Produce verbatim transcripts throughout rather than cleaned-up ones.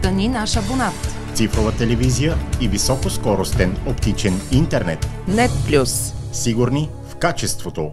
Стани наш абонат. Цифрова телевизия и високоскоростен оптичен интернет. Нет Плюс. Сигурни в качеството.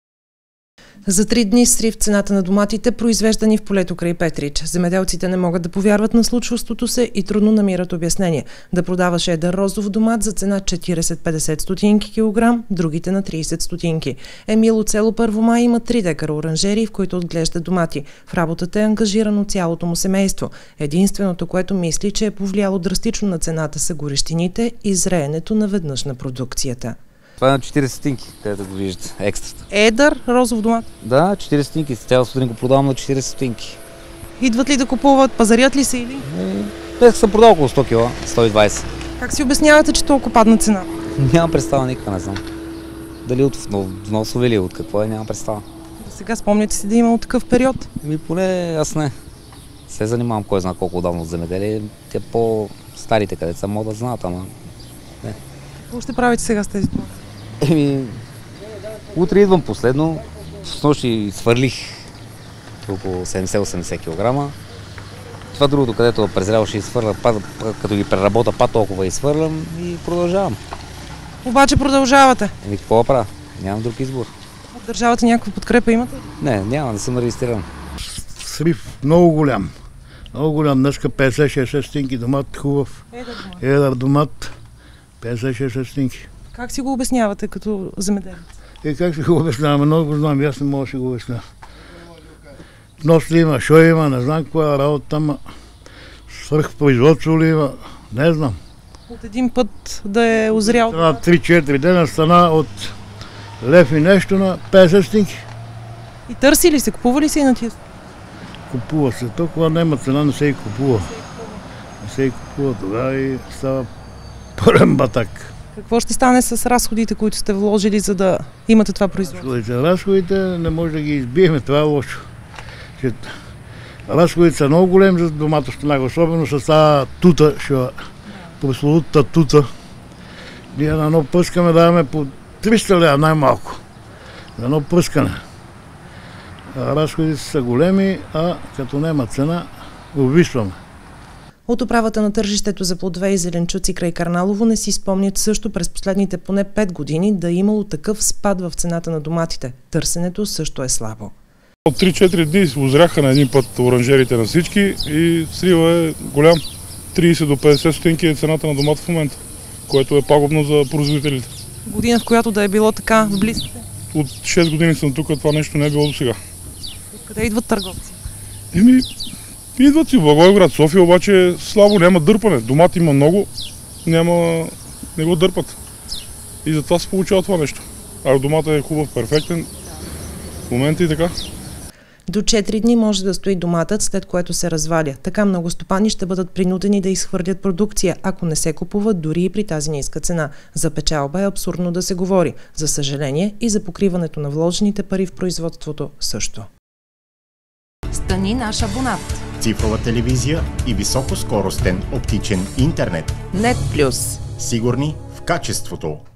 За три дни срив цената на доматите, произвеждани в полето край Петрич. Земеделците не могат да повярват на случващото се и трудно намират обяснение. Да продаваш едър розов домат за цена четирийсет до петдесет стотинки килограм, другите на трийсет стотинки. Емил от село Първомай има три декара оранжерии, в които отглежда домати. В работата е ангажирано цялото му семейство. Единственото, което мисли, че е повлияло драстично на цената, са горещините и зреенето наведнъж на продукцията. Това е на четирийсет стотинки, където го виждате, екстрата. Едър розов домат? Да, четирийсет стотинки. Цял сутрин го продавам на четирийсет стотинки. Идват ли да купуват? Пазарят ли се или? Днес съм продал около сто кила, сто и двайсет. Как си обяснявате, че толкова падна цена? Нямам представа никаква, не знам. Дали от вносови или от какво е, нямам представа. Сега спомняте си да има от такъв период? Ми поне аз не. Се занимавам кой знае колко давно от земеделие. Те по-старите, където са, могат да знаят, ама не. Какво ще правите сега с тези домати? Еми, утре идвам последно. С нощи свърлих около седемдесет до осемдесет килограма. Това другото, където презрял, ще изхвърля, като ги преработа, па толкова изхвърлям и продължавам. Обаче продължавате? Еми, какво да правя? Нямам друг избор. От държавата някаква подкрепа имате? Не, няма, не съм регистриран. Срив много голям. Много голям. Днеска петдесет до шейсет стотинки домат, хубав. Едър домат. Едър домат, петдесет до шейсет стотинки. Как си го обяснявате като земеделец? И как си го обясняваме? Много го знам, аз не мога да си го обясня. Внос ли има, шо има, не знам каква е работа, ама свръхпроизводство ли има, не знам. От един път да е озрял? На три-четири дена стана от лев и нещо на петдесет стотинки. И търси ли се, купува ли се и на тия? Купува се. Толкова няма цена, не се и купува. Не се и купува тогава и става пълен батак. Какво ще стане с разходите, които сте вложили, за да имате това производство? Разходите, разходите не може да ги избиеме, това е лошо. Че разходите са много големи за домата стенага, особено с тази тута, прословутата тута. Ние на едно пръскане даваме по триста лева най-малко. За едно пръскане. Разходите са големи, а като няма цена, обвисваме. От управата на тържището за плодове и зеленчуци край Карналово не си спомнят също през последните поне пет години да е имало такъв спад в цената на доматите. Търсенето също е слабо. От три-четири дни озряха на един път оранжерите на всички и срива е голям. трийсет до петдесет стотинки е цената на домата в момента, което е пагубно за производителите. Година, в която да е било така в близките? От шест години съм тук, това нещо не е било до сега. Откъде идват търговци? Еми, идват си в Благоевград, София, обаче слабо, няма дърпане. Домат има много, няма, не го дърпат. И затова се получава това нещо. А домата е хубав, перфектен. В момента и така. До четири дни може да стои доматът, след което се разваля. Така много стопани ще бъдат принудени да изхвърлят продукция, ако не се купуват дори и при тази ниска цена. За печалба е абсурдно да се говори. За съжаление и за покриването на вложените пари в производството също. Стани наш абонат. Цифрова телевизия и високоскоростен оптичен интернет. Нет Плюс. Сигурни в качеството.